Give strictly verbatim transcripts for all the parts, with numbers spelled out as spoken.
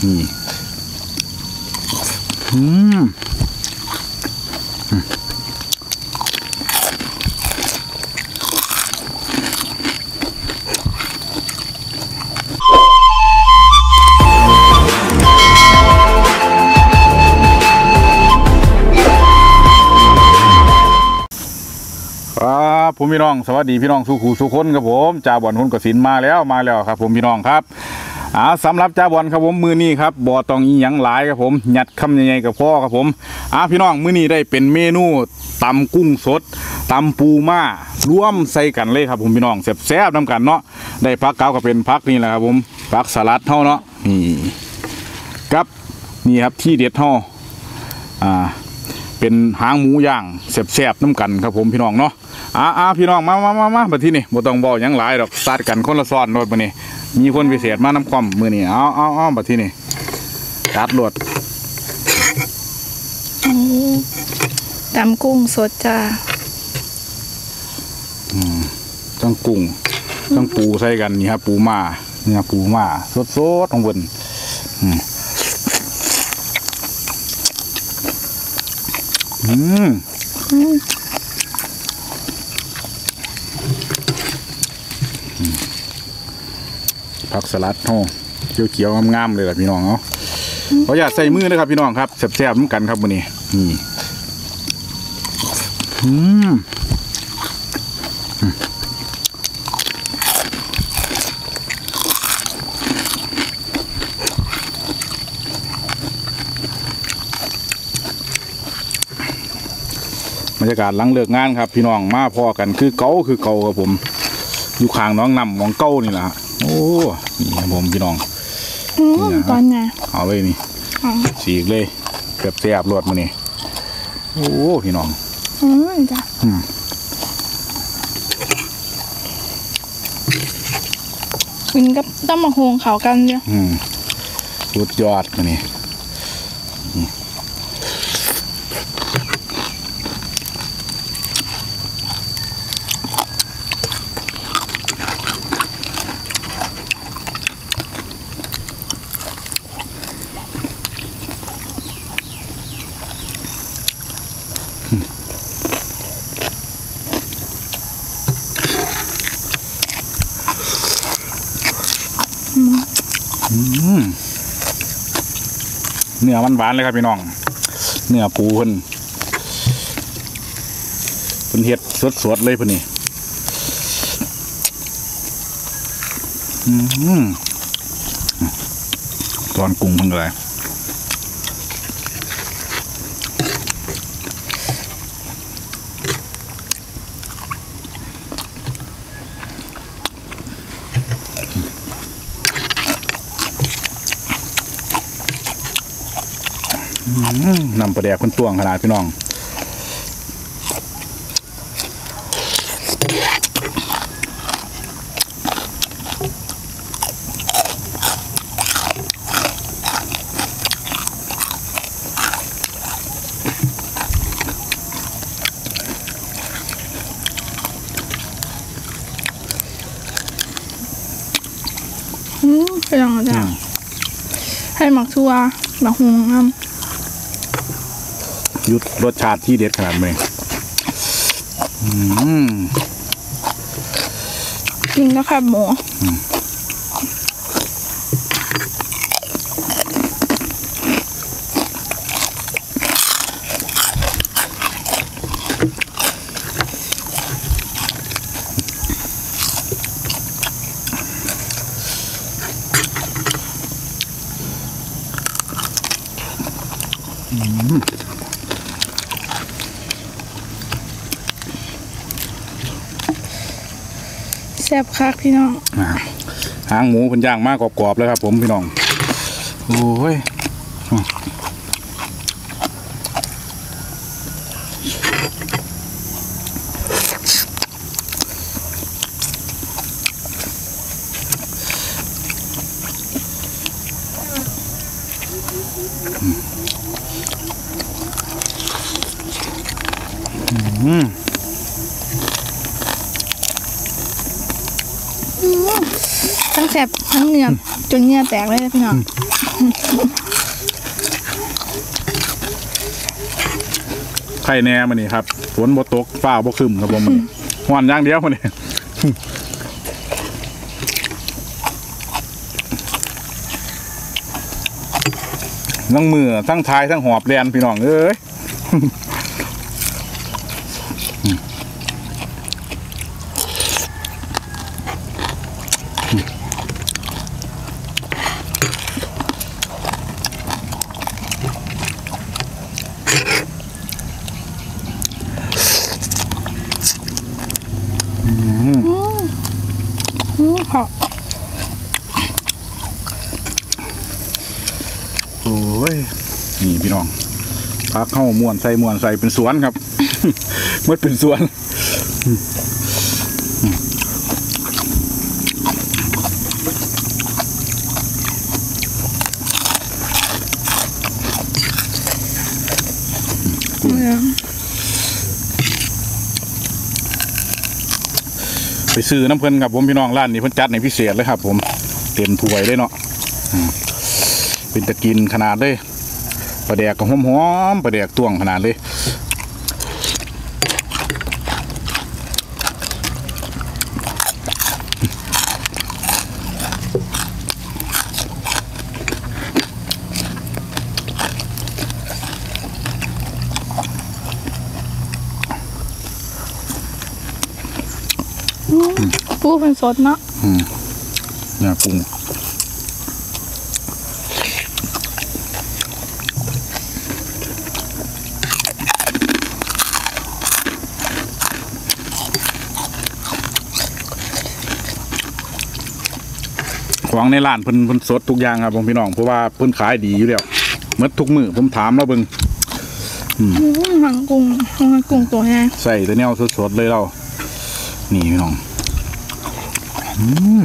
นี่อืมครับผมพี่น้องสวัสดีพี่น้องสุขูสุขคนครับผมจ่าบอลหุ่นกสินมาแล้วมาแล้วครับผมพี่น้องครับอ่าสำหรับจ่าบอลครับผมมือนี้ครับบ่อตองอีหยังหลายครับผมหยัดคำใหญ่ๆกับพ่อครับผมอ่าพี่น้องมือนี้ได้เป็นเมนูตำกุ้งสดตำปูม่าร่วมใส่กันเลยครับผมพี่น้องแซ่บๆน้ำกันเนาะได้พักเก้าก็เป็นพักนี่แหละครับผมพักสลัดเท่าเนาะนี่ครับนี่ครับที่เด็ดเท่าอ่าเป็นหางหมูย่างแซ่บๆน้ำกันครับผมพี่น้องเนาะอ่าอ่าพี่น้องมามามามาบัดที่นี่บ่ต้องบอกยังหลายดอกซัดกันคนละซ้อนรถบัดนี้มีคนพิเศษมาน้ำความมือนี่เอาเอาเอาบัดที่นี่จัดรวดตำกุ้งสดจ้าอืมต้องกุ้งต้องปูใส่กันนี่ครับปูม่าเนี่ยปูม่าสดๆทั้งบนอืมอืมผักสลัดโอ้เขียวๆงามๆเลยล่ะพี่น้องเนาะขออยากใส่มือนะครับพี่น้องครับแซ่บๆเหมือนกันครับวันนี้นี่อืมบรรยากาศหลังเลิกงานครับพี่น้องมาพอกันคือเก่าคือเก่าครับผมอยู่ข้างน้องนำมองเก้านี่แหละโอ้นี่ครับผมพี่น้องตอนไงเอาเลยนี่สีกเลยเกือบแซ่บรวดมานี่โอ้พี่น้องอืมจ้ะกินกับต้มมะฮงเขากันเดียวอืมสุดยอดมานี่เนื้อมันหวานเลยครับพี่น้องเนื้อปูเพิ่นเพิ่นเฮ็ดสดๆเลยเพิ่นนี่ตอนกุ้งเพิ่นอะไรนำปลาแดกคนตวงขนาดพี่น้องอืมเป็นยังไงจ้ะให้หมักทั่วหมักฮงน้ำยุดรสชาติที่เด็ดขนาดไหนกินแล้วค่ะหมูแซ่บคักพี่น้องหางหมูเป็นย่างมากกรอบๆเลยครับผมพี่น้องโอ้ยอืมทั้งแซ่บทั้งเนื้อจนเนื้อแตกเลยพี่น้องไข่แน่มันนี่ครับฝนบ่ตกฟ้าบ่ครึ้มครับผมมันหวานอย่างเดียวมันนี่ทั้งมือทั้งทายทั้งหอบแลนพี่น้องเอ้ยอืมค่ะโอ้ยนี่พี่น้องพักเข้าม่วนใส่ม่วนใส่เป็นสวนครับ เมื่อเป็นสวนไปซื้อน้ำเพลินครับผมพี่น้องร้านนี้เพิ่นจัดในพิเศษเลยครับผมเต็มถ้วยเลยเนาะเป็นตะกินขนาดเลยปลาแดกก็หอมๆปลาแดกต้วงขนาดเลยปูเป็นสดเนาะอืมเนี่ยปรุงของในร้านเพิ่นเพิ่นสดทุกอย่างครับผมพี่น้องเพราะว่าเพิ่นขายดีอยู่แล้วเมื่อทุกมื้อผมถามแล้วเบิ่งอืมหางกุ้งหางกุ้งตัวแห้งใส่แต่แนวสดๆเลยเรานี่พี่น้องอืม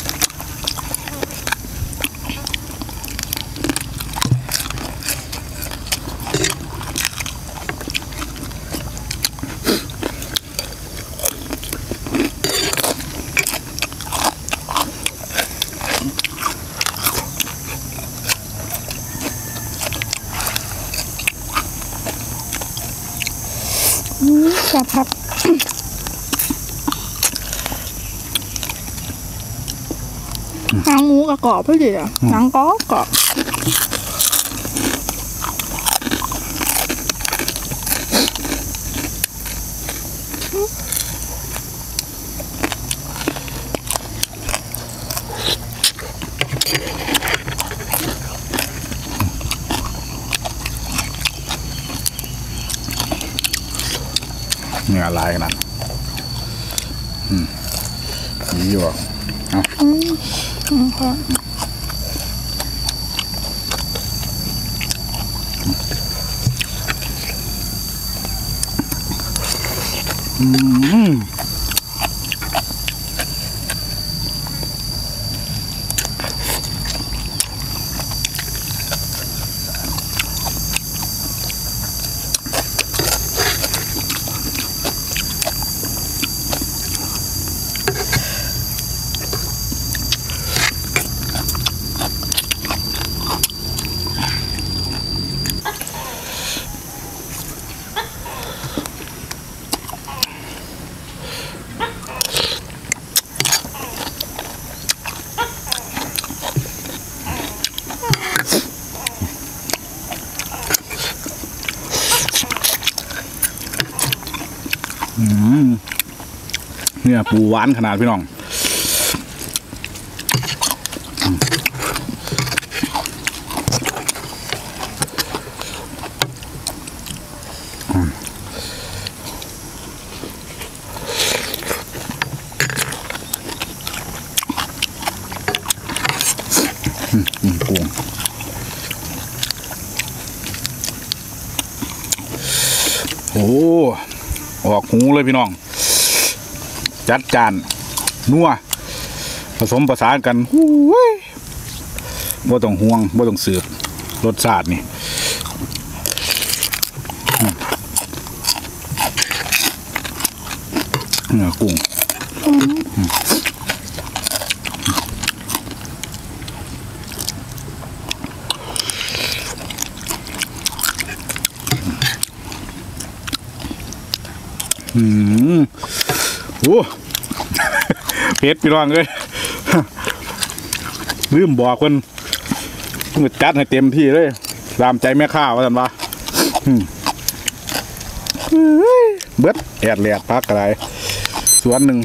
แซ่บครับหางหมูกับกรอบพอดีอ่ะหนังกรอบกรอบเนื้อลายขนาดอืมดีอยู่อ่ะเอาอืมอืมค่ะอืมอืมเนี่ยปูหวานขนาดพี่น้องอืมกุ้งโอ้ออกหูเลยพี่น้องจัดจานนัวผสมประสานกันหูยบ่ต้องห่วงบ่ต้องสืบรสชาตินี่เนื้อกุ้งอืมโอ้เผ็ดพี่น้องเลยลืมบอกคนต้องจัดให้เต็มที่เลยตามใจแม่ข้าวว่าสันวะเบิดแอดแหลดพักอะไรสวนหนึ่ง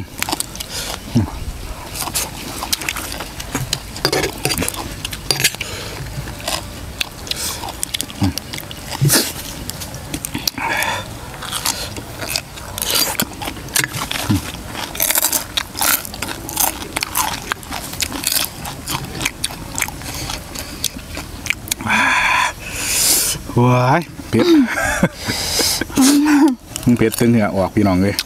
ว้ายเผ็ดเผ็ดตึงเหงื่อออกพี่น้องเลย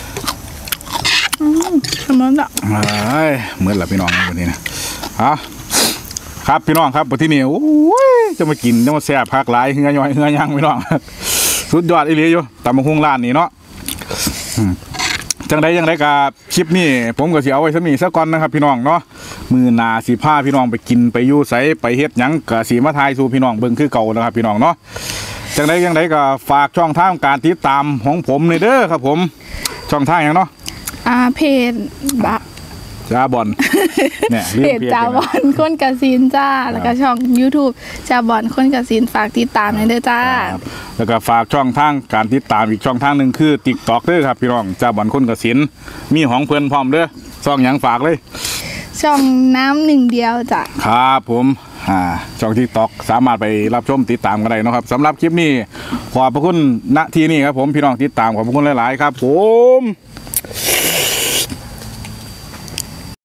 เหมือนอ่ะไอ้เหมือนหลับพี่น้องวันนี้นะฮะครับพี่น้องครับวันที่นี่โอ้ยจะมากินจะมาแซ่บผักหลายเฮือย่อยเฮือย่างพี่น้องสุดยอดอีหลีอยู่ตำบักหุ่งร้านนี้เนาะจังไดจังไดกับคลิปนี้ผมก็สิเอาไว้สมีสักก่อนนะครับพี่น้องเนาะมือหนาสีผ้าพี่น้องไปกินไปยู่ใสไปเฮ็ดหยังกับสีมาทายสู่พี่น้องเบิ่งคือเก่านะครับพี่น้องเนาะจังไดจังไดก็ฝากช่องทางการติดตามของผมในเด้อครับผมช่องทางหยังเนาะอ่าเพจบะจ้าบอลเนี่ยเพจจ้าบอลคนกระซินจ้าแล้วก็ช่อง YouTube จ้าบอลคนกระซินฝากติดตามหน่อยเด้อจ้าแล้วก็ฝากช่องทางการติดตามอีกช่องทางหนึ่งคือ TikTok เด้อครับพี่น้องจ้าบอลคนกระซินมีของเพื่อนพร้อมเด้อช่องหยังฝากเลยช่องน้ำหนึ่งเดียวจ้ะครับผมอ่าช่อง TikTok สามารถไปรับชมติดตามกันได้นะครับสำหรับคลิปนี้ขอบพระคุณณที่นี่ครับผมพี่น้องติดตามขอบพระคุณหลายๆครับผม